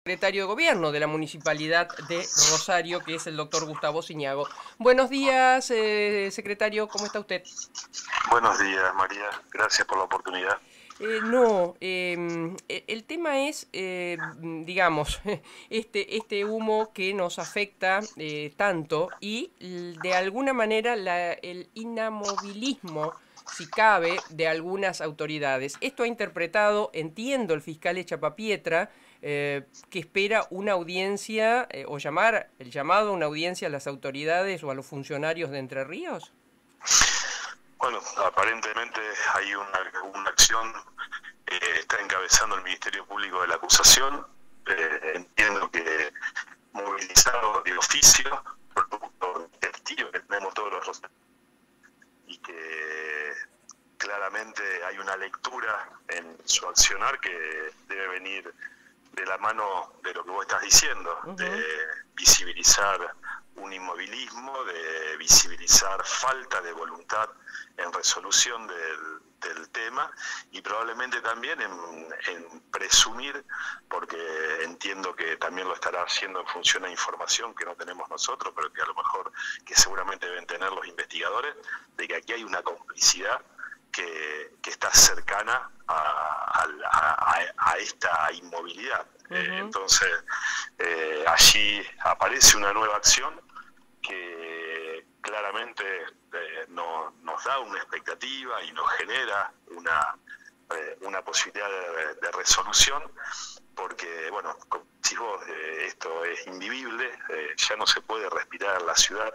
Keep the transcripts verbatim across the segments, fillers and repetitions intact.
secretario de Gobierno de la Municipalidad de Rosario, que es el doctor Gustavo Ciñago. Buenos días, eh, secretario, ¿cómo está usted? Buenos días, María. Gracias por la oportunidad. Eh, no, eh, el tema es, eh, digamos, este, este humo que nos afecta eh, tanto y de alguna manera la, el inamovilismo, si cabe, de algunas autoridades. Esto ha interpretado, entiendo, el fiscal Echapapietra, eh, que espera una audiencia eh, o llamar el llamado a una audiencia a las autoridades o a los funcionarios de Entre Ríos. Bueno, aparentemente hay una, una acción, eh, está encabezando el Ministerio Público de la acusación. Eh, entiendo que movilizado de oficio, producto del tío que tenemos todos los rosarios, y que claramente hay una lectura en su accionar que debe venir de la mano de lo que vos estás diciendo, uh-huh. de visibilizar un inmovilismo, de visibilizar falta de voluntad en resolución del, del tema y probablemente también en, en presumir, porque entiendo que también lo estará haciendo en función a información que no tenemos nosotros, pero que a lo mejor que seguramente deben tener los investigadores, de que aquí hay una complicidad que, que está cercana a, a, a, a esta inmovilidad. Uh-huh. eh, entonces, eh, allí aparece una nueva acción que claramente eh, no, nos da una expectativa y nos genera una, eh, una posibilidad de, de resolución, porque, bueno, como decís vos, eh, esto es invivible, eh, ya no se puede respirar en la ciudad.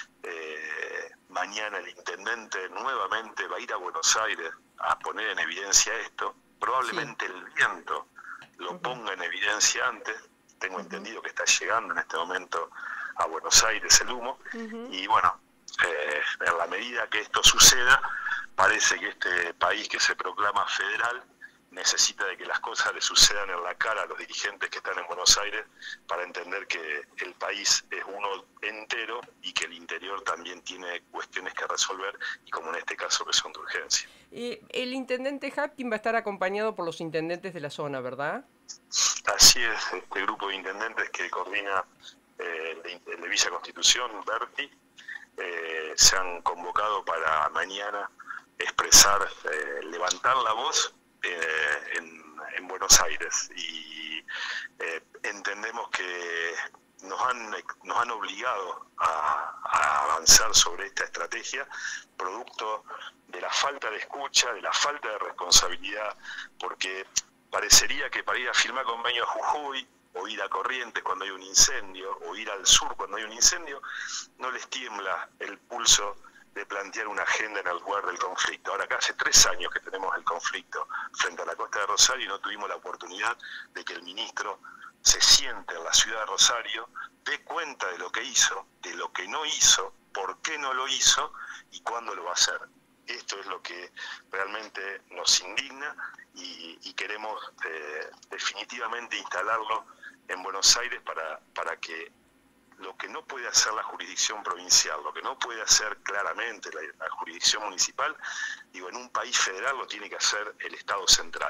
Eh, mañana el intendente nuevamente va a ir a Buenos Aires a poner en evidencia esto, probablemente sí. El viento lo uh-huh. ponga en evidencia antes. Tengo uh-huh. entendido que está llegando en este momento a Buenos Aires el humo, uh-huh. y bueno, eh, en la medida que esto suceda, parece que este país que se proclama federal necesita de que las cosas le sucedan en la cara a los dirigentes que están en Buenos Aires para entender que el país es uno entero y que el interior también tiene cuestiones que resolver, y como en este caso que son de urgencia. Eh, el intendente Hapkin va a estar acompañado por los intendentes de la zona, ¿verdad? Así es, este grupo de intendentes que coordina eh, de, de Villa Constitución, Berti, eh, se han convocado para mañana expresar, eh, levantar la voz eh, en, en Buenos Aires, y eh, entendemos que nos han, nos han obligado a, a avanzar sobre esta estrategia, producto de la falta de escucha, de la falta de responsabilidad, porque parecería que para ir a firmar convenio a Jujuy, o ir a Corrientes cuando hay un incendio, o ir al sur cuando hay un incendio, no les tiembla el pulso de plantear una agenda en el lugar del conflicto. Ahora, acá hace tres años que tenemos el conflicto frente a la costa de Rosario y no tuvimos la oportunidad de que el ministro se siente en la ciudad de Rosario, dé cuenta de lo que hizo, de lo que no hizo, por qué no lo hizo y cuándo lo va a hacer. Esto es lo que realmente nos indigna y, y queremos eh, definitivamente instalarlo en Buenos Aires para, para que lo que no puede hacer la jurisdicción provincial, lo que no puede hacer claramente la, la jurisdicción municipal, digo, en un país federal lo tiene que hacer el Estado central.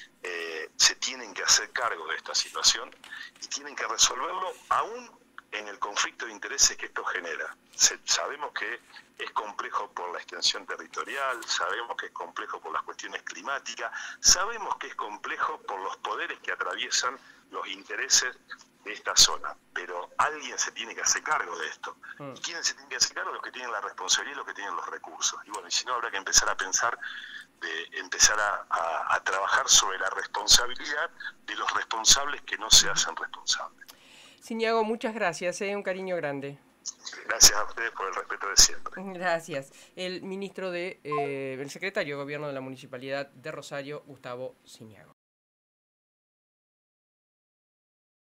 Eh, se tienen que hacer cargo de esta situación y tienen que resolverlo aún en el conflicto de intereses que esto genera. Se, sabemos que es complejo por la extensión territorial, sabemos que es complejo por las cuestiones climáticas, sabemos que es complejo por los poderes que atraviesan los intereses de esta zona, pero alguien se tiene que hacer cargo de esto. Mm. ¿Y quiénes se tienen que hacer cargo? Los que tienen la responsabilidad y los que tienen los recursos. Y bueno, y si no, habrá que empezar a pensar, de empezar a, a, a trabajar sobre la responsabilidad de los responsables que no se hacen responsables. Ciñago, muchas gracias, ¿eh? Un cariño grande. Gracias a ustedes por el respeto de siempre. Gracias. El ministro de, eh, el secretario de Gobierno de la Municipalidad de Rosario, Gustavo Ciñago.